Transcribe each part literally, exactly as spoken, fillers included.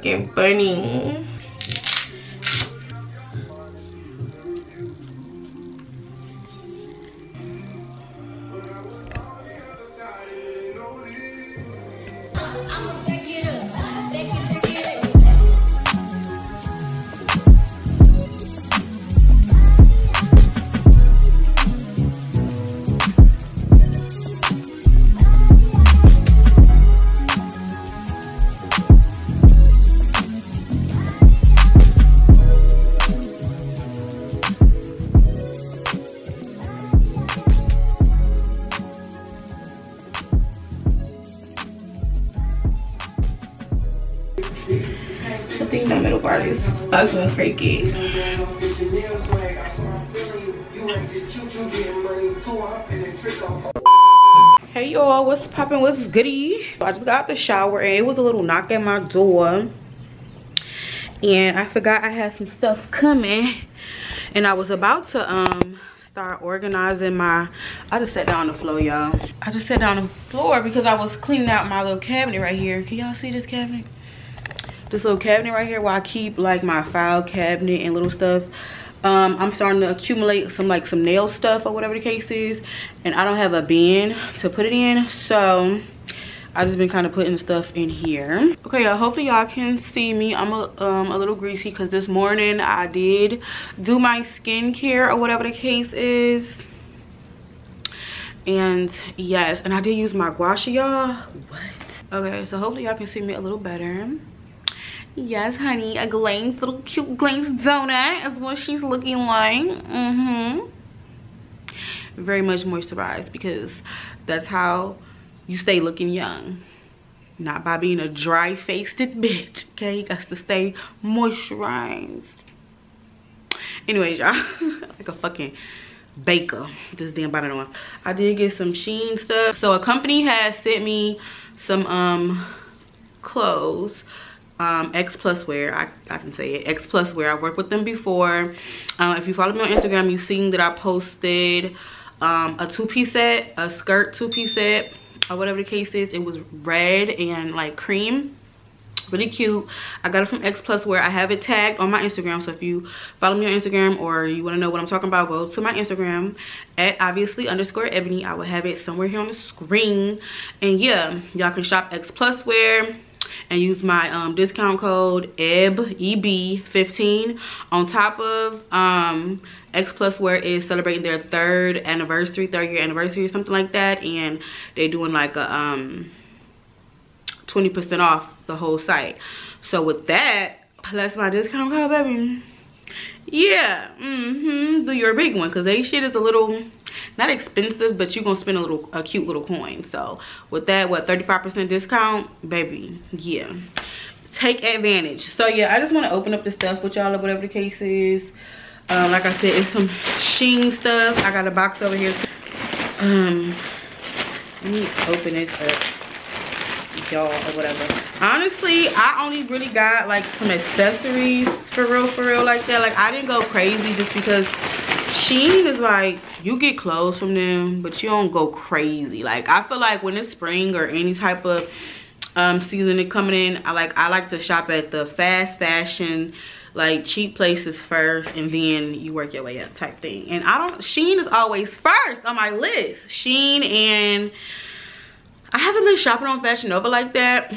fucking funny. I think the middle part is fucking freaky. Hey y'all, what's poppin', what's goody? I just got out the shower and it was a little knock at my door. And I forgot I had some stuff coming. And I was about to um start organizing my, I just sat down on the floor, y'all. I just sat down on the floor because I was cleaning out my little cabinet right here. Can y'all see this cabinet? This little cabinet right here where I keep like my file cabinet and little stuff. um I'm starting to accumulate some like some nail stuff or whatever the case is, and I don't have a bin to put it in, so I just been kind of putting stuff in here. Okay y'all, hopefully y'all can see me. I'm a, um, a little greasy because this morning I did do my skincare or whatever the case is, and yes, and I did use my gua sha, y'all. What? Okay, so hopefully y'all can see me a little better. Yes, honey, a glazed, little cute glazed donut is what she's looking like. Mm-hmm. Very much moisturized because that's how you stay looking young. Not by being a dry-faced bitch, okay? You got to stay moisturized. Anyways, y'all, like a fucking baker. This damn bottle on. I did get some Shein stuff. So a company has sent me some um clothes. Um, X Plus Wear, I, I can say it, X Plus Wear. I've worked with them before. Um, if you follow me on Instagram, you've seen that I posted um, a two-piece set, a skirt two-piece set, or whatever the case is. It was red and like cream. Really cute. I got it from X Plus Wear. I have it tagged on my Instagram, so if you follow me on Instagram or you want to know what I'm talking about, go to my Instagram at obviously underscore ebony. I will have it somewhere here on the screen. And yeah, y'all can shop X Plus Wear and use my um, discount code E B, E B fifteen. On top of um, X Plus Wear is celebrating their third anniversary, third year anniversary or something like that, and they're doing like a um twenty percent off the whole site. So with that, plus my discount code, baby, yeah, mm-hmm, do your big one, because they shit is a little not expensive, but you're gonna spend a little a cute little coin. So with that, what, thirty-five percent discount, baby, yeah, take advantage. So yeah, I just want to open up the stuff with y'all or whatever the case is. Um like I said, it's some Shein stuff. I got a box over here too. um let me open this up, y'all, or whatever. Honestly, I only really got like some accessories for real for real like that. Like I didn't go crazy just because Shein is like, you get clothes from them, but you don't go crazy. Like I feel like when it's spring or any type of um season is coming in, I like I like to shop at the fast fashion, like cheap places first, and then you work your way up type thing. And I don't, Shein is always first on my list. Shein, and I haven't been shopping on Fashion Nova like that.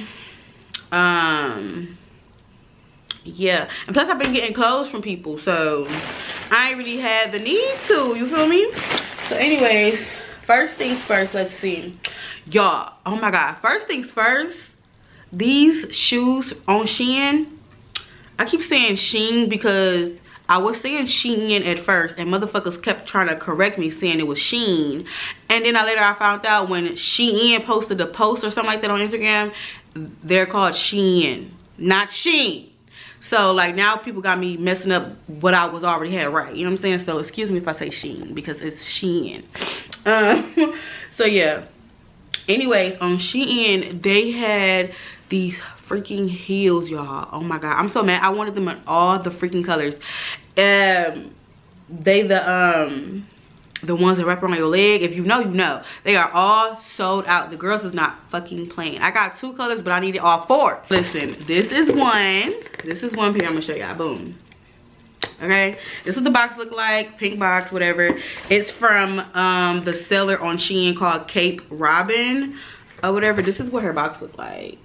Um yeah, and plus I've been getting clothes from people, so I ain't really had the need to, you feel me? So anyways, first things first, let's see, y'all. Oh my god, first things first, these shoes on Shein. I keep saying Shein because I was saying Shein at first, and motherfuckers kept trying to correct me saying it was Shein. And then I later I found out when Shein posted a post or something like that on Instagram, they're called Shein, not Shein. So like now people got me messing up what I was already had right, you know what I'm saying? So excuse me if I say Shein because it's Shein. Um, so yeah, anyways, on Shein they had these freaking heels, y'all. Oh my god, I'm so mad. I wanted them in all the freaking colors. Um they the um the ones that wrap around your leg. If you know, you know. They are all sold out. The girls is not fucking playing. I got two colors, but I needed all four. Listen, this is one. This is one pair I'm gonna show y'all. Boom. Okay, this is what the box look like. Pink box, whatever. It's from um the seller on Shein called Cape Robin or whatever. This is what her box look like.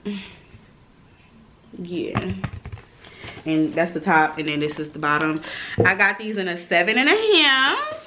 Yeah, and that's the top, and then this is the bottom. I got these in a seven and a half.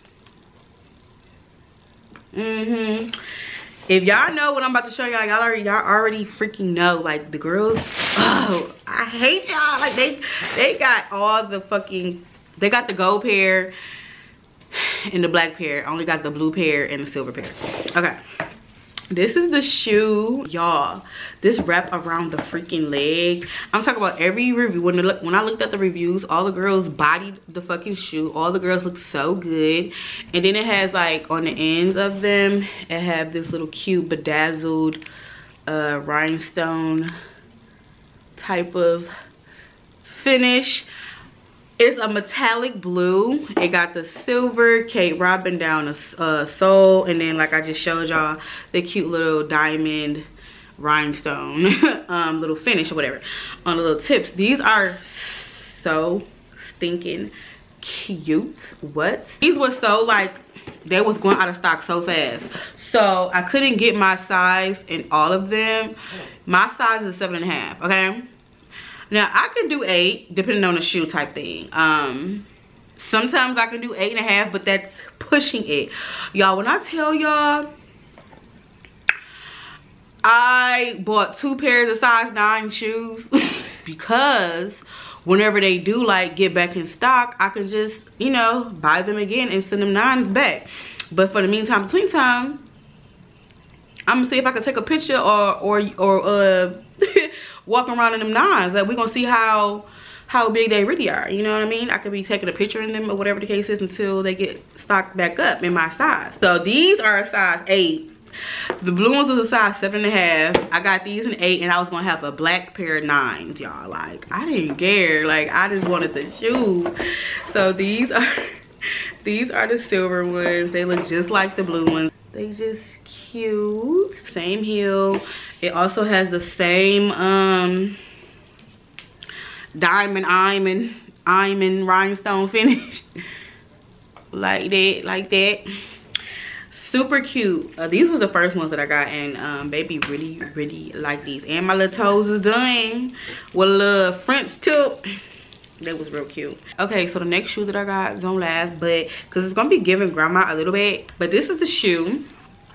Mm-hmm. If y'all know what I'm about to show y'all, y'all already y'all already freaking know. Like the girls, oh, I hate y'all. Like they they got all the fucking, they got the gold pair and the black pair. I only got the blue pair and the silver pair. Okay. This is the shoe, y'all. This wrap around the freaking leg. I'm talking about every review. When, the, when I looked at the reviews, all the girls bodied the fucking shoe. All the girls look so good. And then it has like on the ends of them, it have this little cute bedazzled uh, rhinestone type of finish. It's a metallic blue. It got the silver Cape Robin down the uh, sole, and then like I just showed y'all, the cute little diamond rhinestone um, little finish or whatever on the little tips. These are so stinking cute. What? These were so like, they was going out of stock so fast, so I couldn't get my size in all of them. My size is seven and a half. Okay. Now, I can do eight, depending on the shoe type thing. Um, sometimes I can do eight and a half, but that's pushing it. Y'all, when I tell y'all, I bought two pairs of size nine shoes because whenever they do, like, get back in stock, I can just, you know, buy them again and send them nines back. But for the meantime, between time, I'm gonna see if I can take a picture or, or, or, uh... walking around in them nines. Like, we're gonna see how how big they really are, you know what I mean? I could be taking a picture in them or whatever the case is until they get stocked back up in my size. So these are a size eight. The blue ones was a size seven and a half. I got these in eight, and I was gonna have a black pair of nines, y'all. Like, I didn't care. Like, I just wanted the shoe. So these are these are the silver ones. They look just like the blue ones. They just cute. Same heel. It also has the same um diamond diamond diamond rhinestone finish. Like that, like that. Super cute. Uh, these was the first ones that I got, and um baby really, really like these. And my little toes is done with a little French tip. That was real cute. Okay, so the next shoe that I got don't last, but because it's gonna be giving grandma a little bit. But this is the shoe.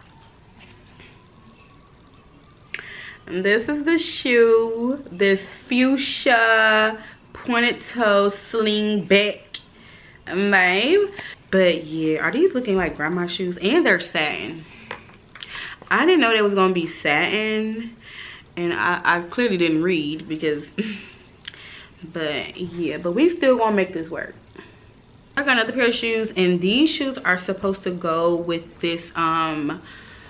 And this is the shoe. This fuchsia pointed toe sling back, babe. But yeah, are these looking like grandma shoes? And they're satin. I didn't know they was gonna be satin, and I, I clearly didn't read because. But yeah, but we still gonna make this work. I got another pair of shoes, and these shoes are supposed to go with this um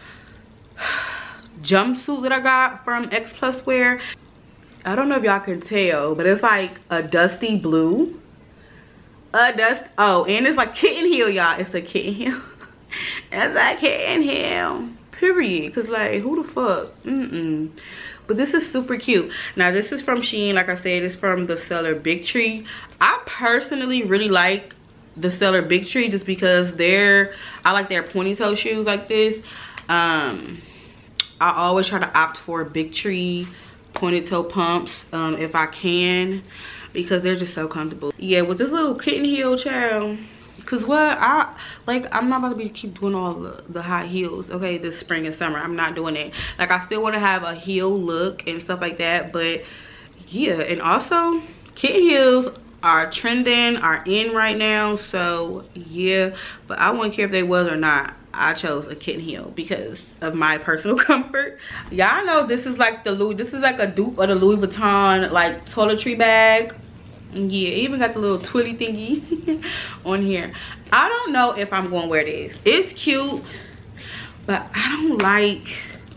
jumpsuit that I got from X Plus Wear. I don't know if y'all can tell, but it's like a dusty blue. A dust oh, and it's like kitten heel, y'all. It's a kitten heel. It's a kitten heel. Period. Cause like, who the fuck? Mm-mm. But this is super cute. Now this is from Shein. Like I said, it's from the seller Big Tree. I personally really like the seller Big Tree just because they're, I like their pointy toe shoes like this. Um, I always try to opt for Big Tree pointed toe pumps um, if I can, because they're just so comfortable. Yeah, with this little kitten heel, child. Cause what I like, I'm not about to be keep doing all the, the high heels, okay, this spring and summer. I'm not doing it. Like, I still want to have a heel look and stuff like that, but yeah. And also, kitten heels are trending, are in right now, so yeah. But I wouldn't care if they was or not. I chose a kitten heel because of my personal comfort. Y'all know this is like the Louis, this is like a dupe of the Louis Vuitton like toiletry bag. Yeah, it even got the little twilly thingy on here. I don't know if I'm gonna wear this. It's cute, but I don't like,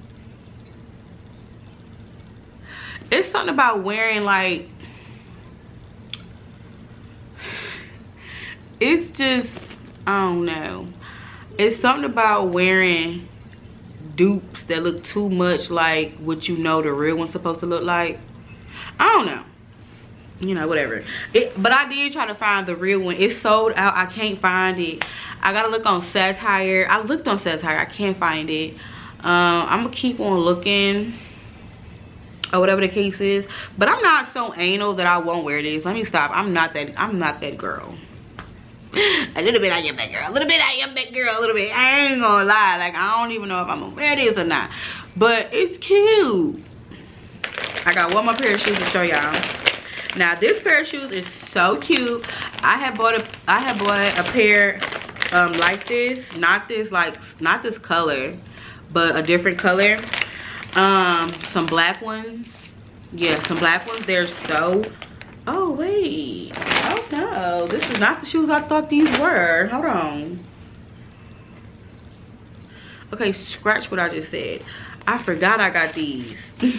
it's something about wearing like, it's just, I don't know. It's something about wearing dupes that look too much like what you know the real one's supposed to look like. I don't know. You know, whatever. It, but I did try to find the real one. It's sold out. I can't find it. I gotta look on Satire. I looked on Satire. I can't find it. Um, I'm gonna keep on looking, or whatever the case is. But I'm not so anal that I won't wear this. Let me stop. I'm not that. I'm not that girl. A little bit I am that girl. A little bit I am that girl. A little bit. I ain't gonna lie. Like, I don't even know if I'm gonna wear this or not. But it's cute. I got one more pair of shoes to show y'all. Now this pair of shoes is so cute. I had bought a I had bought a pair um like this, not this like not this color, but a different color. Um some black ones. Yeah, some black ones. They're so oh wait. Oh no, this is not the shoes I thought these were. Hold on. Okay, scratch what I just said. I forgot I got these.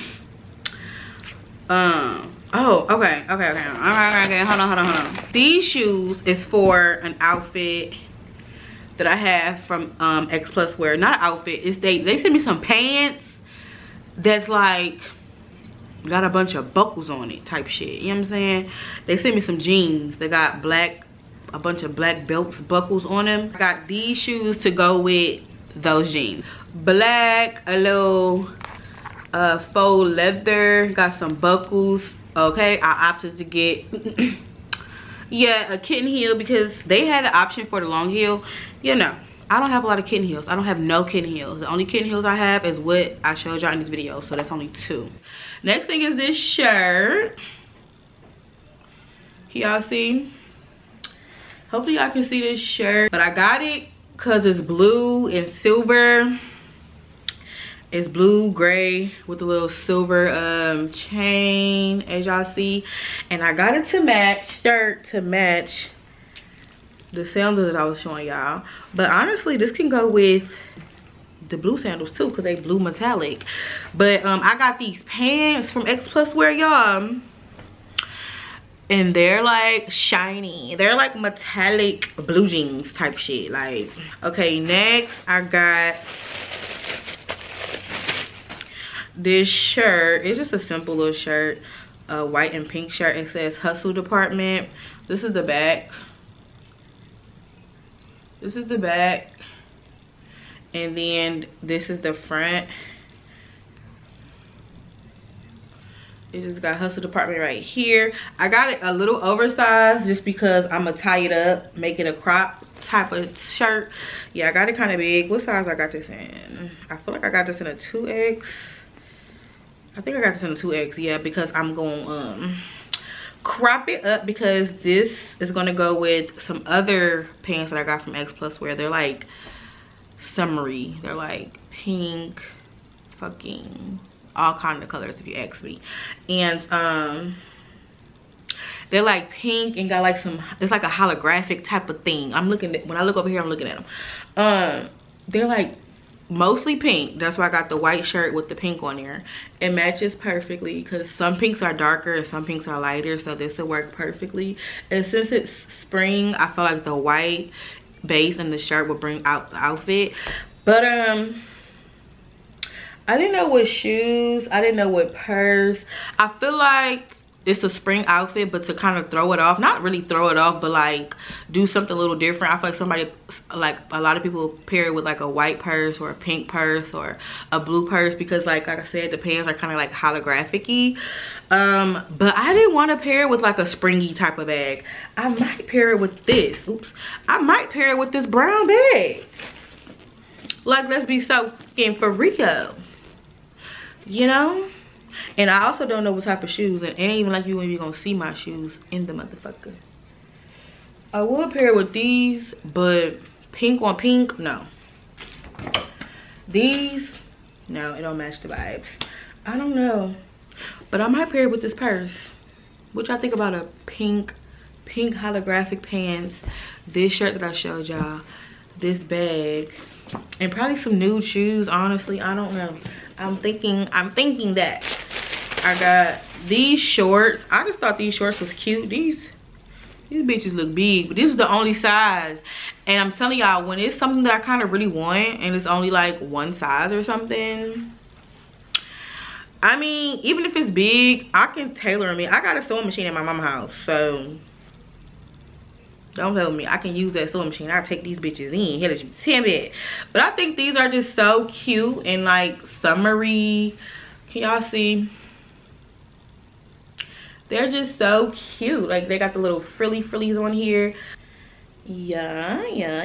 um Oh, okay, okay, okay. All right, okay, hold on, hold on, hold on. These shoes is for an outfit that I have from um, X Plus Wear. Not an outfit, it's they, they sent me some pants that's like, got a bunch of buckles on it type shit. You know what I'm saying? They sent me some jeans. They got black, a bunch of black belts, buckles on them. I got these shoes to go with those jeans. Black, a little uh, faux leather, got some buckles. Okay, I opted to get yeah, a kitten heel because they had the option for the long heel. You know, I don't have a lot of kitten heels. I don't have no kitten heels. The only kitten heels I have is what I showed y'all in this video, so that's only two. Next thing is this shirt. Can y'all see? Hopefully y'all can see this shirt. But I got it because it's blue and silver. It's blue, gray with a little silver um, chain, as y'all see. And I got it to match, shirt to match the sandals that I was showing y'all. But honestly, this can go with the blue sandals too, because they blue metallic. But um, I got these pants from X Plus Wear, y'all. And they're like shiny. They're like metallic blue jeans type shit. Like, okay, next I got this shirt. It's just a simple little shirt, a white and pink shirt. It says Hustle Department. This is the back. This is the back, and then this is the front. It just got Hustle Department right here. I got it a little oversized just because I'm gonna tie it up, make it a crop type of shirt. Yeah, I got it kind of big. What size I got this in? I feel like I got this in a two X. I think I got this in a two X, yeah, because I'm going to um, crop it up because this is going to go with some other pants that I got from X Plus Wear. They're like summery. They're like pink, fucking all kind of colors if you ask me. And um, they're like pink and got like some, it's like a holographic type of thing. I'm looking at, when I look over here, I'm looking at them. Um, they're like mostly pink. That's why I got the white shirt with the pink on there. It matches perfectly because some pinks are darker and some pinks are lighter, so this will work perfectly. And since it's spring, I feel like the white base and the shirt will bring out the outfit. But um I didn't know what shoes, I didn't know what purse. I feel like it's a spring outfit, but to kind of throw it off, not really throw it off, but like do something a little different. I feel like somebody, like a lot of people pair it with like a white purse or a pink purse or a blue purse because like, like I said, the pants are kind of like holographic-y. Um, but I didn't want to pair it with like a springy type of bag. I might pair it with this. Oops. I might pair it with this brown bag. Like, let's be so fucking for real. You know? And I also don't know what type of shoes, and it ain't even like you ain't gonna see my shoes in the motherfucker. I will pair it with these, but pink on pink, no. These, no, it don't match the vibes. I don't know, but I might pair it with this purse. What y'all think about a pink, pink holographic pants, this shirt that I showed y'all, this bag, and probably some nude shoes? Honestly, I don't know. I'm thinking, I'm thinking that. I got these shorts. I just thought these shorts was cute. These, These bitches look big, but this is the only size. And I'm telling y'all, when it's something that I kind of really want and it's only like one size or something, I mean, even if it's big, I can tailor them. I got a sewing machine in my mama's house, so don't tell me. I can use that sewing machine. I'll take these bitches in. Hell, you ten bit. But I think these are just so cute and like summery. Can y'all see? They're just so cute. Like, they got the little frilly frillies on here. Yeah, yeah,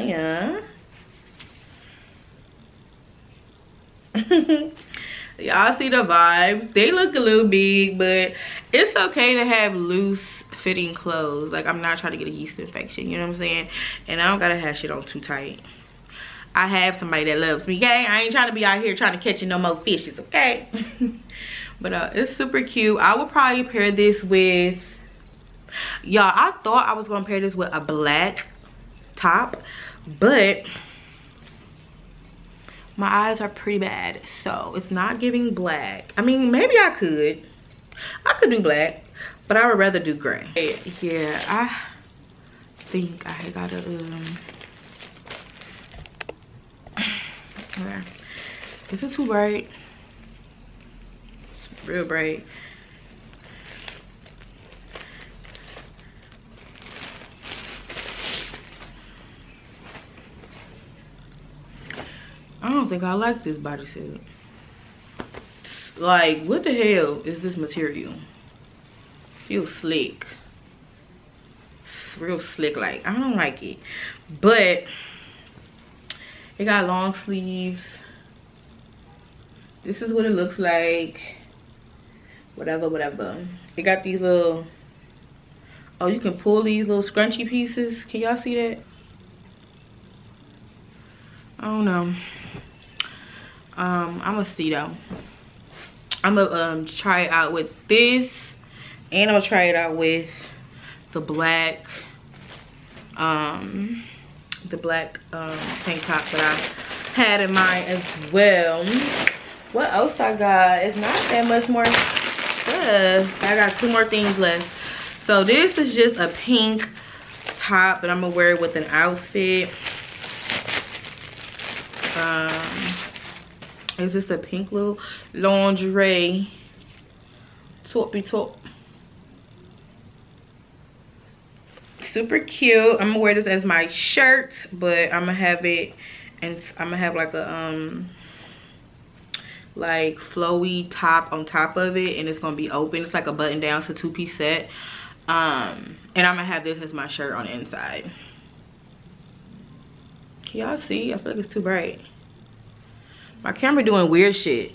yeah. Y'all see the vibes. They look a little big, but it's okay to have loose fitting clothes. Like, I'm not trying to get a yeast infection, you know what I'm saying? And I don't gotta have shit on too tight. I have somebody that loves me, okay? I ain't trying to be out here trying to catch no more fishes, okay? But uh, it's super cute. I would probably pair this with, y'all, I thought I was gonna pair this with a black top, but my eyes are pretty bad, so it's not giving black. I mean, maybe I could. I could do black, but I would rather do gray. Yeah, I think I gotta, um, okay. Is it too bright? It's real bright. I don't think I like this bodysuit. Like, what the hell is this material? Feels slick. It's real slick. Like, I don't like it. But it got long sleeves. This is what it looks like. Whatever, whatever. It got these little, oh, you can pull these little scrunchy pieces. Can y'all see that? I don't know. Um, I'm gonna see though. I'm gonna um try it out with this, and I'll try it out with the black, um, the black um tank top that I had in mind as well. What else I got? It's not that much more stuff. I got two more things left. So this is just a pink top that I'm gonna wear with an outfit. Um, it's just a pink little lingerie toppy top. Super cute. I'm gonna wear this as my shirt, but I'm gonna have it, and I'm gonna have like a um like flowy top on top of it, and it's gonna be open. It's like a button down, it's a two-piece set. Um, and I'm gonna have this as my shirt on the inside. Can y'all see? I feel like it's too bright. My camera doing weird shit.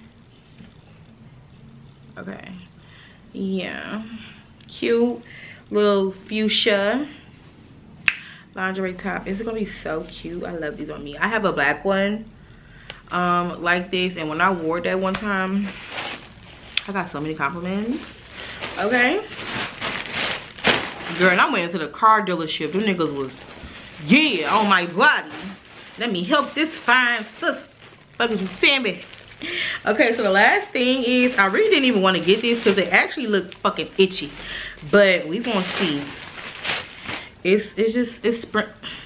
Okay. Yeah. Cute little fuchsia lingerie top. It's gonna be so cute. I love these on me. I have a black one um like this, and when I wore that one time, I got so many compliments. Okay. Girl, and I went into the car dealership. Them niggas was, yeah, on my body. Let me help this fine sister. Fuck you saying me. Okay, so the last thing is, I really didn't even want to get this because it actually looked fucking itchy. But we gonna see. It's it's just it's sprint.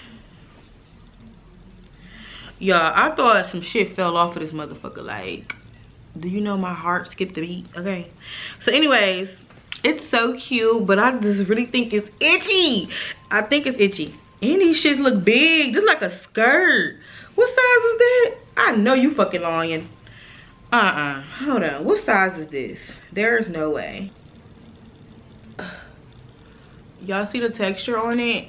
Y'all, I thought some shit fell off of this motherfucker. Like, do you know my heart skipped a beat? Okay. So anyways, it's so cute, but I just really think it's itchy. I think it's itchy. And these shits look big. This is like a skirt. What size is that? I know you fucking lying. Uh-uh. Hold on. What size is this? There's no way. Y'all see the texture on it?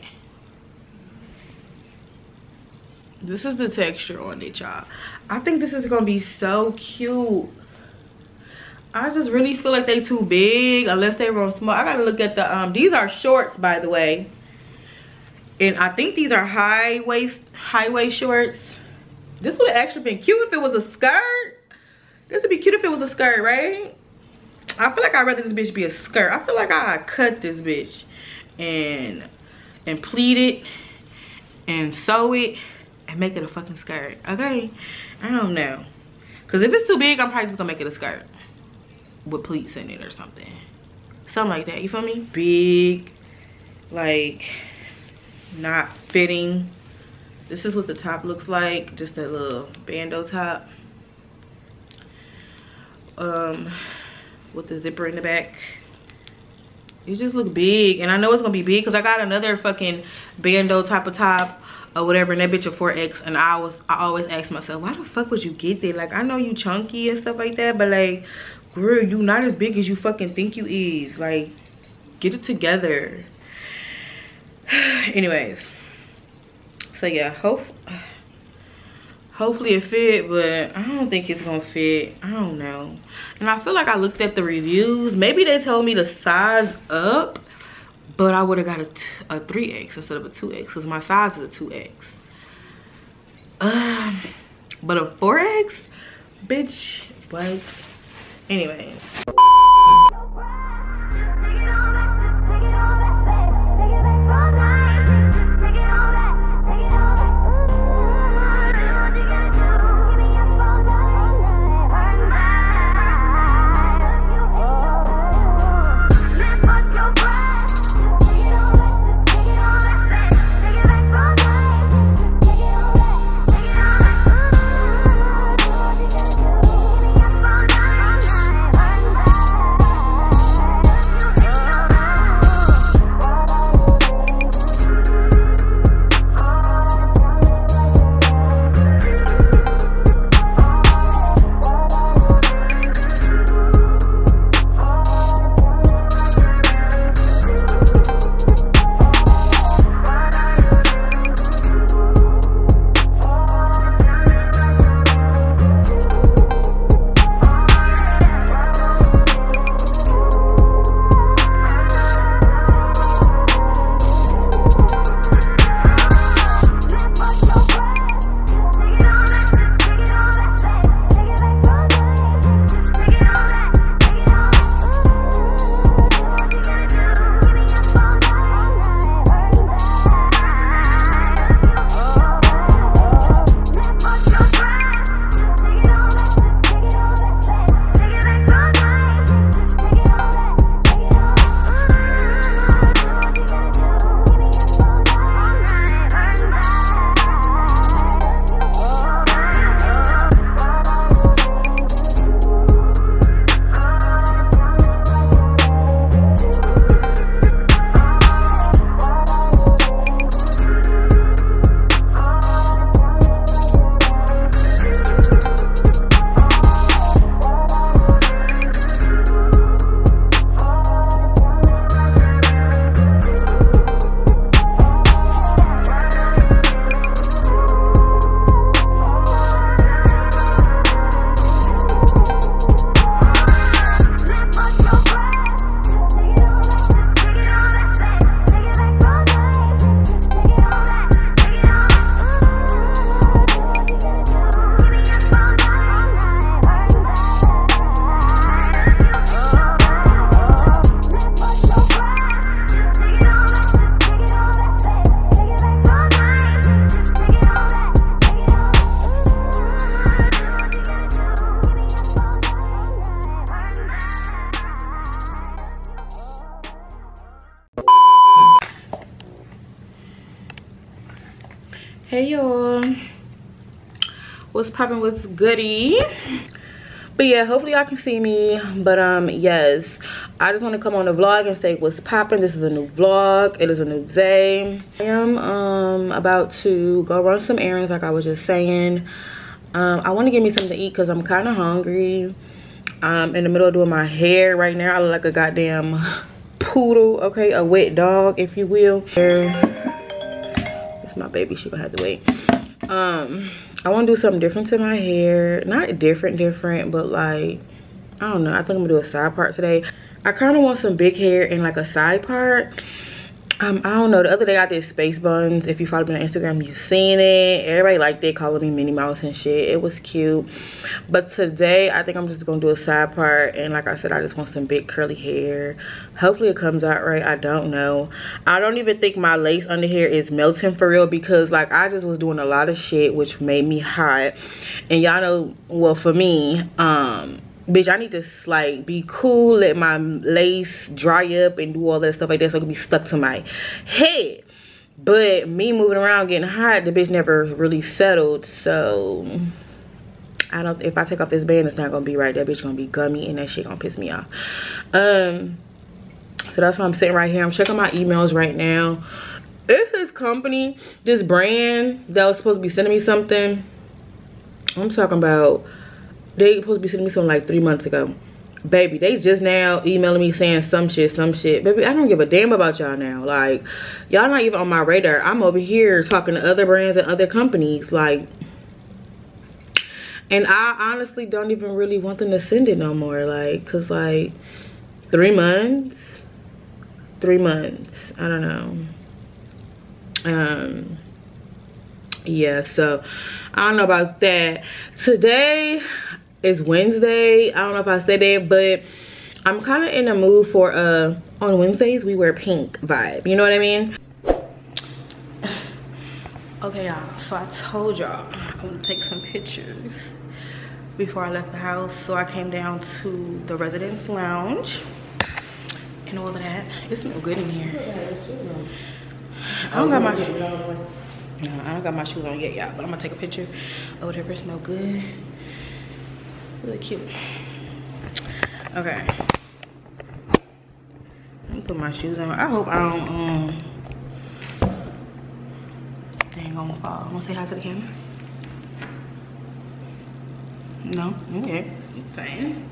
This is the texture on it, y'all. I think this is gonna be so cute. I just really feel like they too big unless they run small. I gotta look at the um these are shorts, by the way. And I think these are high waist high waist shorts. This would have actually been cute if it was a skirt. This would be cute if it was a skirt, right? I feel like I'd rather this bitch be a skirt. I feel like I cut this bitch and and pleat it and sew it and make it a fucking skirt. Okay? I don't know. Cause if it's too big, I'm probably just gonna make it a skirt with pleats in it or something. Something like that. You feel me? Big like not fitting. This is what the top looks like, just that little bandeau top, um with the zipper in the back. It just look big, and I know it's gonna be big because I got another fucking bandeau type of top or whatever, and that bitch a four X, and I was I always ask myself, why the fuck would you get that? Like, I know you chunky and stuff like that, but like, girl, you not as big as you fucking think you is. Like, get it together. Anyways, so yeah, hope hopefully it fit, but I don't think it's gonna fit. I don't know. And I feel like I looked at the reviews, maybe they told me to size up, but I would have got a, t a three X instead of a two X because my size is a two X. Um, but a four X? Bitch, what? Anyways. Hey y'all, what's poppin', what's goody? But yeah, hopefully y'all can see me. But um yes, I just want to come on the vlog and say what's poppin'. This is a new vlog. It is a new day. I am um about to go run some errands, like I was just saying. um I want to get me something to eat because I'm kind of hungry. I'm in the middle of doing my hair right now. I look like a goddamn poodle, okay, a wet dog, if you will. It's my baby, she gonna have to wait. um I want to do something different to my hair. Not different different but like, I don't know, I think I'm gonna do a side part today. I kind of want some big hair and like a side part. um I don't know, the other day I did space buns. If you follow me on Instagram, you've seen it. Everybody liked it, calling me Minnie Mouse and shit. It was cute. But today I think I'm just gonna do a side part, and like I said, I just want some big curly hair. Hopefully it comes out right. I don't know. I don't even think my lace under here is melting for real, because like I just was doing a lot of shit which made me hot. And y'all know, well, for me, um bitch, I need to like be cool, let my lace dry up and do all that stuff like that so it can be stuck to my head. But me moving around getting hot, the bitch never really settled. So I don't, if I take off this band, it's not gonna be right. That bitch gonna be gummy and that shit gonna piss me off. Um so that's why I'm sitting right here. I'm checking my emails right now. If this company, this brand that was supposed to be sending me something, I'm talking about, they supposed to be sending me something like three months ago. Baby, they just now emailing me saying some shit, some shit. Baby, I don't give a damn about y'all now. Like, y'all not even on my radar. I'm over here talking to other brands and other companies. Like, and I honestly don't even really want them to send it no more. Like, cause like, three months, three months, I don't know. Um, yeah, so I don't know about that. Today is Wednesday. I don't know if I said that, but I'm kind of in a mood for uh on Wednesdays we wear pink vibe, you know what I mean? Okay, y'all, so I told y'all I'm gonna take some pictures before I left the house. So I came down to the residence lounge and all of that. It smells good in here. I don't got my no, I don't got my shoes on yet, y'all, but I'm gonna take a picture of whatever. It smell good, really cute. Okay, let me put my shoes on. I hope I don't um they ain't gonna fall. Wanna say hi to the camera? No? Okay, same.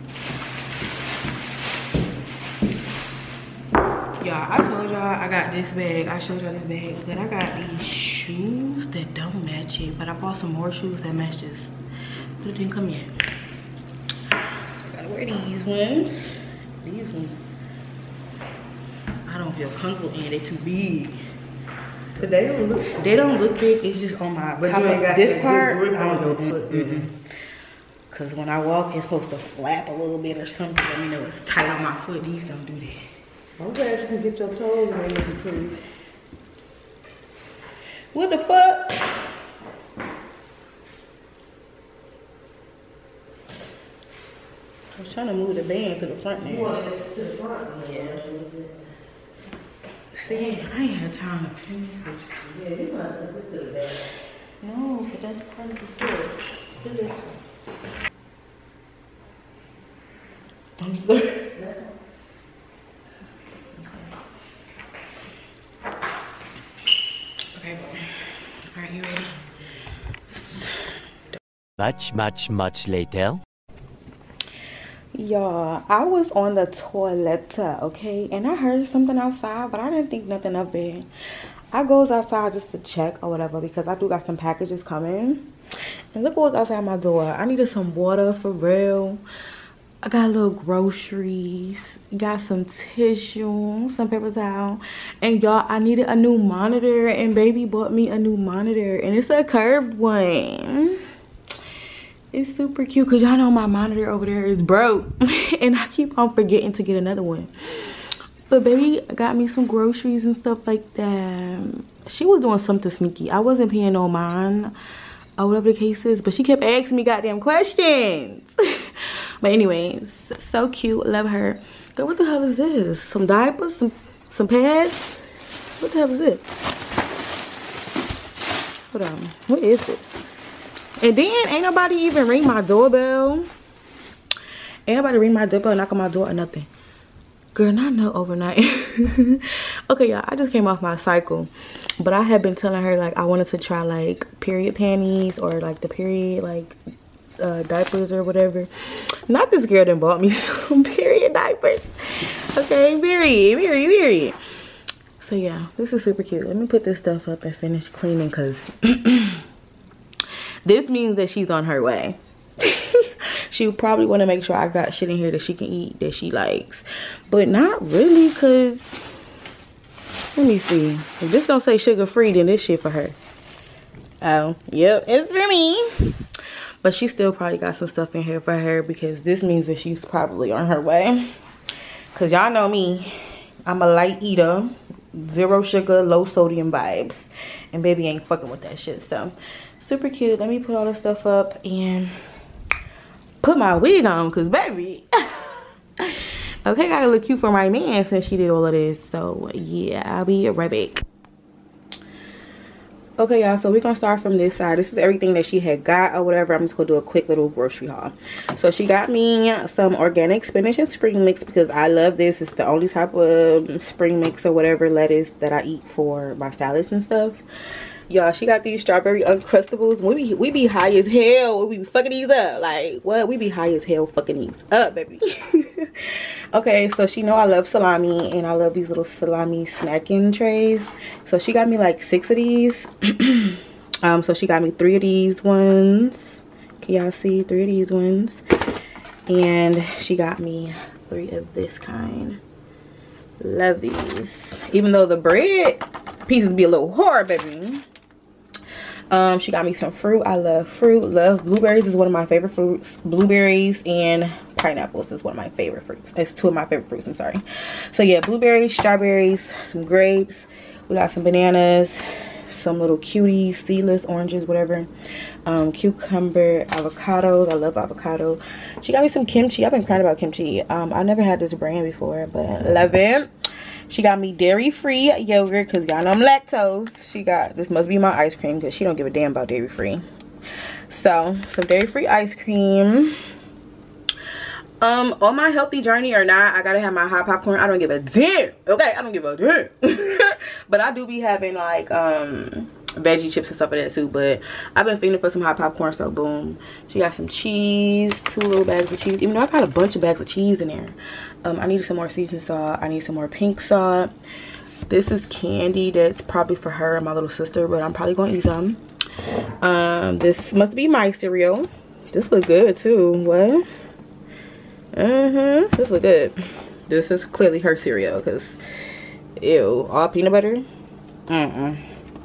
Y'all, I told y'all I got this bag. I showed y'all this bag. Then I got these shoes that don't match it, but I bought some more shoes that match this, but it didn't come yet. I gotta wear these ones. These ones I don't feel comfortable in. They too big. But they don't look. They don't look big. It's just on my but top you ain't of got this part. Grip I on don't your foot. Mm -hmm. Cause when I walk, it's supposed to flap a little bit or something. Let me know it's tight on my foot. These don't do that. I'm glad you can get your toes and they looking pretty. What the fuck? I was trying to move the band to the front now. You want it to the front? Yeah. See, I ain't had time to pin these pictures. Yeah, you might put this to the back. No, but that's part of the storage. Do this one. I'm sorry. Okay, all right, you ready? Much, much, much later. Y'all, I was on the toilet, okay, and I heard something outside, but I didn't think nothing of it. I goes outside just to check or whatever because I do got some packages coming. And look what's outside my door. I needed some water for real. I got little groceries, got some tissue, some paper towel, and y'all, I needed a new monitor, and baby bought me a new monitor, and it's a curved one. It's super cute because y'all know my monitor over there is broke, and I keep on forgetting to get another one. But baby got me some groceries and stuff like that. She was doing something sneaky. I wasn't paying no mind or whatever the case is, but she kept asking me goddamn questions. But anyways, so cute, love her. Girl, what the hell is this? Some diapers, some some pads? What the hell is this? Hold on, what is this? And then ain't nobody even ring my doorbell. Ain't nobody ring my doorbell, knock on my door or nothing. Girl, not no overnight. Okay, y'all, I just came off my cycle, but I had been telling her like I wanted to try like period panties or like the period like uh, diapers or whatever. Not this girl that bought me some period diapers. Okay, period, period, period. So yeah, this is super cute. Let me put this stuff up and finish cleaning because this means that she's on her way. She probably want to make sure I got shit in here that she can eat, that she likes. But not really, because... Let me see. If this don't say sugar free, then this shit for her. Oh, yep, it's for me. But she still probably got some stuff in here for her because this means that she's probably on her way. Because y'all know me. I'm a light eater. Zero sugar, low sodium vibes. And baby ain't fucking with that shit. So, super cute. Let me put all this stuff up and... put my wig on, cause baby. Okay, gotta look cute for my man since she did all of this. So yeah, I'll be right back. Okay, y'all, so we're gonna start from this side. This is everything that she had got or whatever. I'm just gonna do a quick little grocery haul. So she got me some organic spinach and spring mix because I love this. It's the only type of spring mix or whatever lettuce that I eat for my salads and stuff. Y'all, she got these strawberry uncrustables. We be, we be high as hell. We be fucking these up. Like, what? We be high as hell fucking these up, baby. Okay, so she know I love salami, and I love these little salami snacking trays. So she got me like six of these. um, so she got me three of these ones. Can y'all see? Three of these ones. And she got me three of this kind. Love these. Even though the bread pieces be a little hard, baby. Um, she got me some fruit. I love fruit. Love blueberries is one of my favorite fruits. Blueberries and pineapples is one of my favorite fruits. It's two of my favorite fruits, I'm sorry. So yeah, blueberries, strawberries, some grapes. We got some bananas, some little cuties, seedless oranges, whatever. Um, cucumber, avocados. I love avocado. She got me some kimchi. I've been crying about kimchi. Um, I never had this brand before, but I love it. She got me dairy-free yogurt because y'all know I'm lactose. She got, this must be my ice cream because she don't give a damn about dairy-free. So, some dairy-free ice cream. Um, on my healthy journey or not, I gotta have my hot popcorn. I don't give a damn. Okay, I don't give a damn. But I do be having like um veggie chips and stuff like that too. But I've been feeling for some hot popcorn, so boom. She got some cheese, two little bags of cheese. Even though I got a bunch of bags of cheese in there. Um, I need some more seasoned salt. I need some more pink salt. This is candy that's probably for her and my little sister, but I'm probably gonna eat some. Um, this must be my cereal. This look good too. What? Uh-huh. This look good. This is clearly her cereal because ew, all peanut butter. Uh-uh.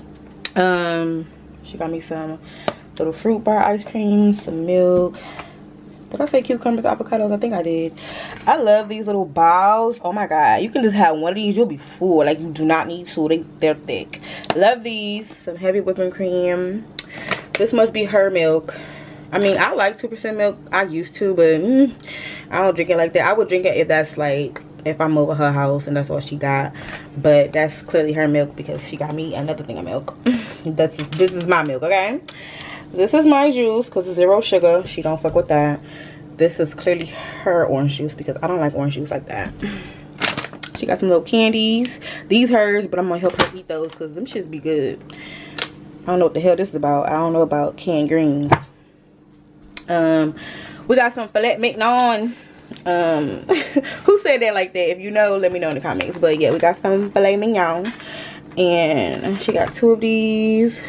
Um, she got me some little fruit bar ice cream, some milk. Did I say cucumbers, avocados? I think I did. I love these little balls. Oh my god, you can just have one of these, you'll be full. Like, you do not need two. They, they're thick. Love these. Some heavy whipping cream. This must be her milk. I mean, I like two percent milk. I used to, but mm, I don't drink it like that. I would drink it if that's like, if I'm over her house and that's all she got. But that's clearly her milk because she got me another thing of milk. That's, this is my milk, okay? This is my juice because it's zero sugar. She don't fuck with that. This is clearly her orange juice because I don't like orange juice like that. She got some little candies. These hers, but I'm gonna help her eat those because them shits be good. I don't know what the hell this is about. I don't know about canned greens. Um, we got some filet mignon. Um, who said that like that? If you know, let me know in the comments. But yeah, we got some filet mignon, and she got two of these.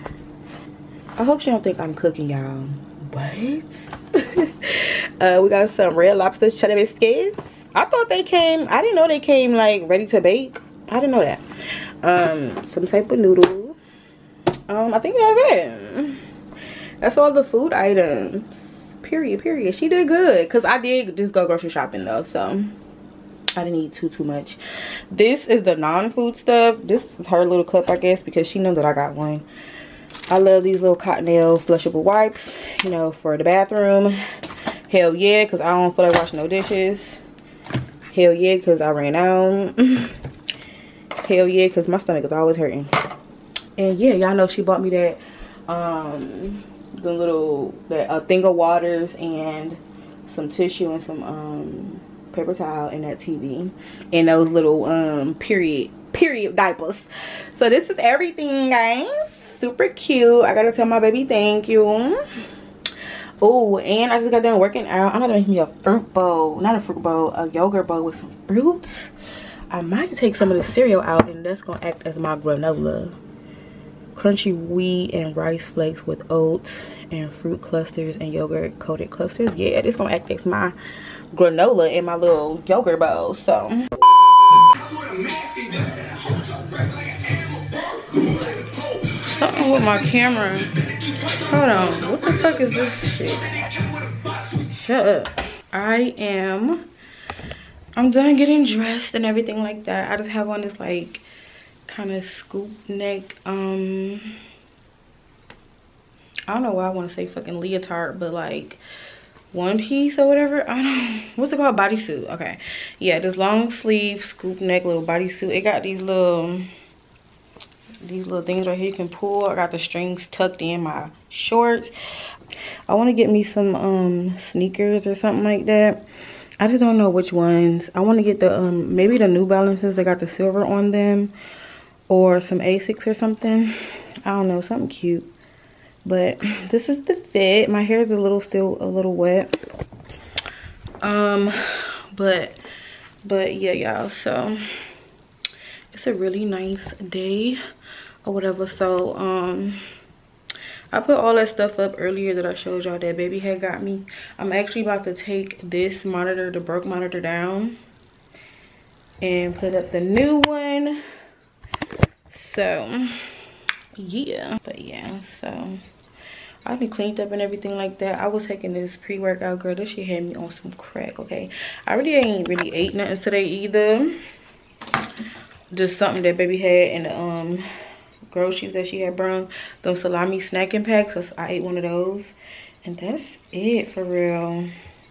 I hope she don't think I'm cooking, y'all. What? uh, we got some Red Lobster cheddar biscuits. I thought they came, I didn't know they came like ready to bake. I didn't know that. Um, some type of noodle. Um, I think that's it. That's all the food items. Period, period. She did good. Because I did just go grocery shopping though. So, I didn't eat too, too much. This is the non-food stuff. This is her little cup, I guess. Because she knows that I got one. I love these little Cottonelle flushable wipes, you know, for the bathroom. Hell yeah, because I don't feel like washing no dishes. Hell yeah, because I ran out. Hell yeah, because my stomach is always hurting. And yeah, y'all know she bought me that, um, the little, that a thing of waters and some tissue and some um, paper towel and that T V. And those little um, period, period diapers. So this is everything, guys. Super cute. I gotta tell my baby thank you. Oh, and I just got done working out. I'm gonna make me a fruit bowl, not a fruit bowl, a yogurt bowl with some fruits. I might take some of the cereal out, and that's gonna act as my granola. Crunchy wheat and rice flakes with oats and fruit clusters and yogurt coated clusters. Yeah, this gonna act as my granola in my little yogurt bowl. So. Something with my camera. Hold on. What the fuck is this shit? Shut up. I am. I'm done getting dressed and everything like that. I just have on this like kind of scoop neck. Um, I don't know why I want to say fucking leotard, but like one piece or whatever. I don't know. What's it called? Bodysuit. Okay. Yeah, this long sleeve scoop neck little bodysuit. It got these little these little things right here you can pull. I got the strings tucked in my shorts. I want to get me some um sneakers or something like that. I just don't know which ones. I want to get the um maybe the New Balances that got the silver on them, or some Asics or something. I don't know, something cute. But this is the fit. My hair is a little still a little wet. Um, but but yeah, y'all. So it's a really nice day or whatever. So um, I put all that stuff up earlier that I showed y'all that baby had got me. I'm actually about to take this monitor, the broke monitor, down and put up the new one. So yeah, but yeah, so I've been cleaned up and everything like that. I was taking this pre-workout, girl. This shit had me on some crack, okay? I really ain't really ate nothing today either. Just something that baby had in the um groceries that she had brought. Those salami snacking packs. So I ate one of those. And that's it for real.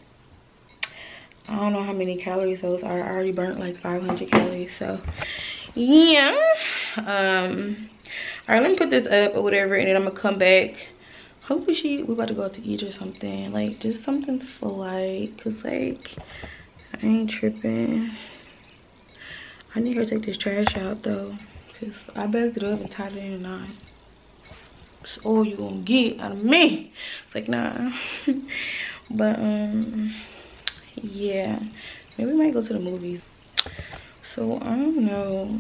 I don't know how many calories those are. I already burnt like five hundred calories. So yeah. Um, all right, let me put this up or whatever. And then I'm going to come back. Hopefully she we about to go out to eat or something, like just something slight, cause like I ain't tripping. I need her to take this trash out though, cause I bagged it up and tied it in a knot. That's all you gonna get out of me. It's like nah. But um yeah, maybe we might go to the movies. So I don't know.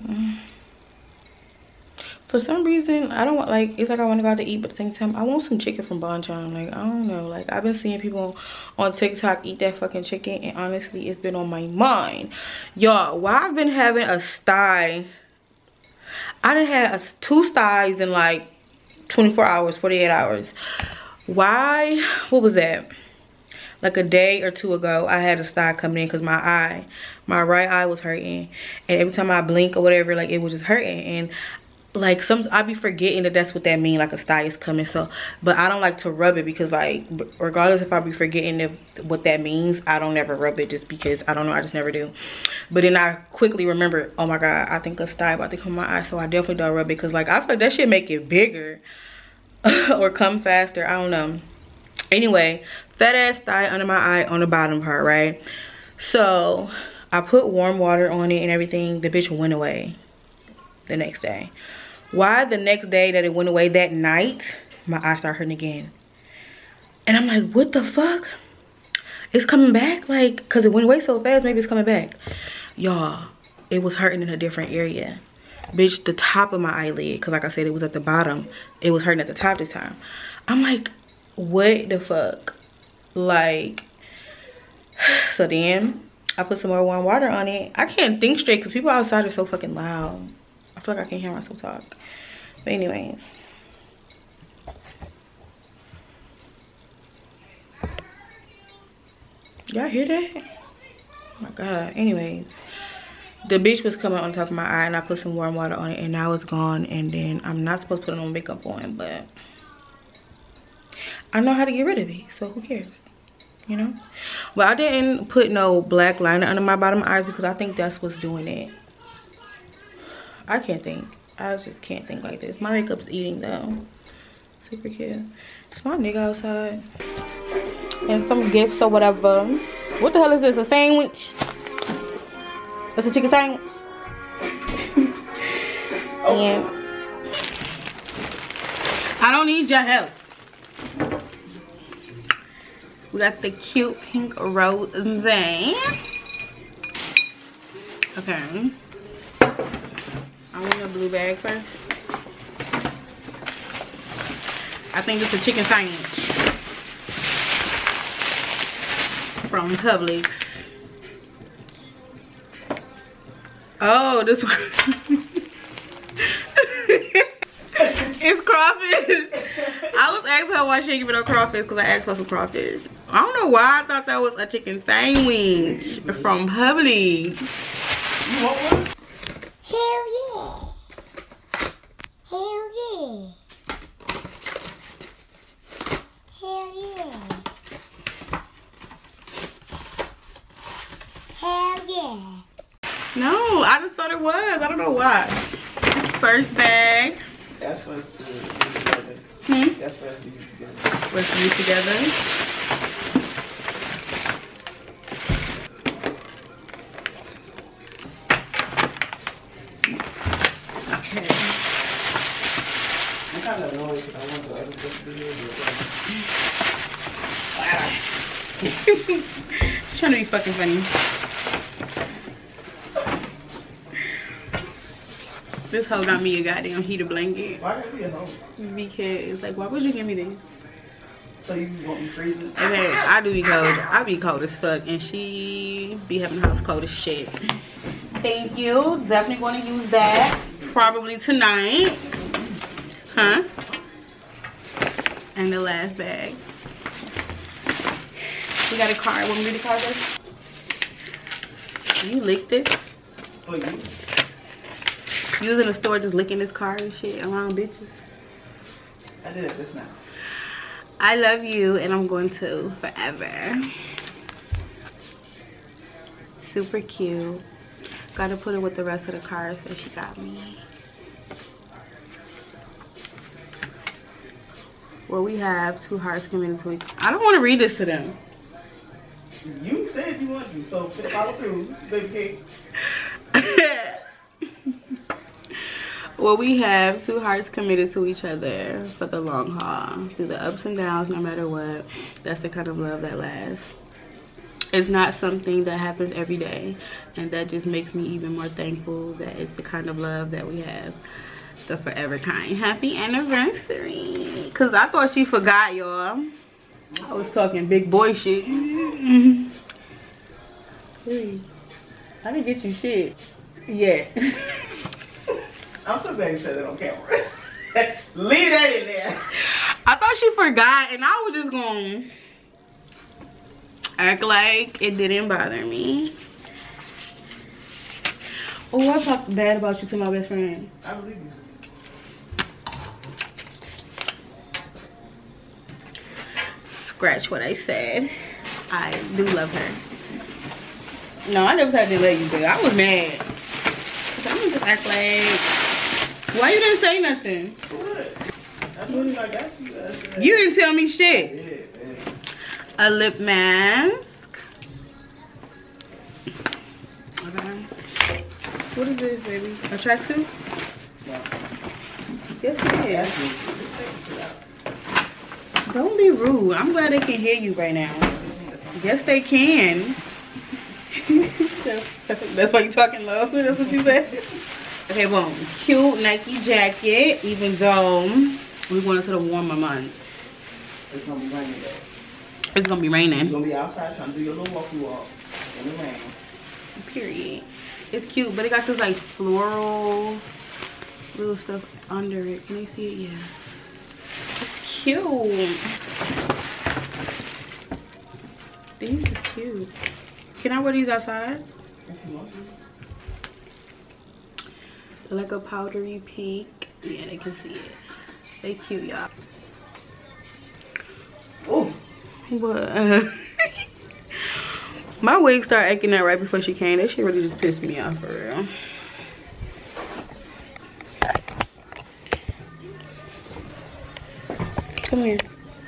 For some reason, I don't want, like, it's like I want to go out to eat, but at the same time, I want some chicken from Bonchon. Like, I don't know. Like, I've been seeing people on TikTok eat that fucking chicken, and honestly, it's been on my mind. Y'all, why I've been having a sty. I done had a, two sties in, like, twenty-four hours, forty-eight hours. Why? What was that? Like, a day or two ago, I had a sty coming in because my eye, my right eye was hurting. And every time I blink or whatever, like, it was just hurting. And like some I be forgetting that that's what that mean, like a sty is coming. So but I don't like to rub it because like regardless if I be forgetting if, what that means, I don't ever rub it just because I don't know, I just never do. But then I quickly remember, oh my god, I think a sty about to come in my eye, so I definitely don't rub it because like I feel like that shit make it bigger or come faster. I don't know. Anyway, fat ass sty under my eye on the bottom part, right? So I put warm water on it and everything. The bitch went away the next day. Why the next day that it went away, that night my eye started hurting again, and I'm like, what the fuck? It's coming back? Like, because it went away so fast, maybe it's coming back. Y'all, it was hurting in a different area, bitch. The top of my eyelid, because like I said, it was at the bottom, it was hurting at the top this time. I'm like, what the fuck? Like, so then I put some more warm water on it. I can't think straight because people outside are so fucking loud. I feel like I can't hear myself talk. But anyways. Y'all hear that? Oh my god. Anyways. The bitch was coming on top of my eye and I put some warm water on it and now it's gone. And then I'm not supposed to put no makeup on, but I know how to get rid of it. So who cares? You know? But I didn't put no black liner under my bottom eyes because I think that's what's doing it. I can't think. I just can't think like this. My makeup's eating though. Super cute. It's my nigga outside. And some gifts or whatever. What the hell is this? A sandwich? That's a chicken sandwich? And I don't need your help. We got the cute pink rose there. Okay. I want a blue bag first. I think it's a chicken sandwich from Publix. Oh, this it's crawfish. I was asking her why she didn't give me no crawfish because I asked for some crawfish. I don't know why I thought that was a chicken sandwich from Publix. You want one? Hell yeah. Hell yeah. Hell yeah. know why. First bag. That's for us to use together. Hmm? That's for us to use together. Let's use together. Okay. I'm kind of annoyed because I want the other stuff to be here. She's trying to be fucking funny. This hoe got me a goddamn heater blanket. Why gotta be at home? Because, like, why would you give me this? So you won't be freezing? Okay, I do be cold. I be cold as fuck, and she be having the house cold as shit. Thank you. Definitely going to use that probably tonight. Huh? And the last bag. We got a card. Want me to read the card first? You licked this? Oh, you? You was in the store just licking this card and shit around bitches. I did it just now. I love you, and I'm going to forever. Super cute. Gotta put it with the rest of the cards that she got me. Well, we have two hearts committed to each. I don't want to read this to them. You said you want to, so follow through, baby cake. Well, we have two hearts committed to each other for the long haul, through the ups and downs, no matter what. That's the kind of love that lasts. It's not something that happens every day, and that just makes me even more thankful that it's the kind of love that we have, the forever kind. Happy anniversary. Because I thought she forgot, y'all. I was talking big boy shit. Hey, I didn't get you shit yet. I'm so glad you said that on camera. Leave that in there. I thought she forgot, and I was just gonna act like it didn't bother me. Oh, I talked bad about you to my best friend. I believe you. Scratch what I said. I do love her. No, I never said I didn't love you, but I was mad. I'm gonna just act like. Why you didn't say nothing? What? I told you I got you. I said, You didn't tell me shit. yeah, man. A lip mask. Okay. What is this, baby? A tracksuit? No. Yes, it That's is. me. Just take the shit out. Don't be rude. I'm glad they can hear you right now. Yes, they can. That's why you talking low. That's what you said. Okay, boom. Cute Nike jacket, even though we're going into the warmer months. It's gonna be raining though. It's gonna be You're raining. gonna be outside trying to do your little walkie walk in the rain. Period. It's cute, but it got this like floral little stuff under it. Can you see it? Yeah. It's cute. These is cute. Can I wear these outside? If you want to. They're like a powdery pink. Yeah, they can see it. They cute, y'all. Oh. What? My wig started acting out right before she came. That shit really just pissed me off, for real. Come here.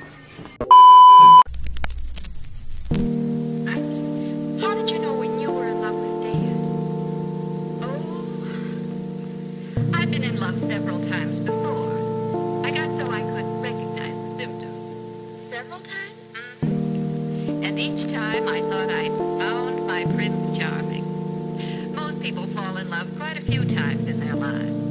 How did you know when you were in love with Dan? Oh, I've been in love several times before. I got so I could recognize the symptoms. Several times? Mm-hmm. And each time I thought I'd found my Prince Charming. Most people fall in love quite a few times in their lives.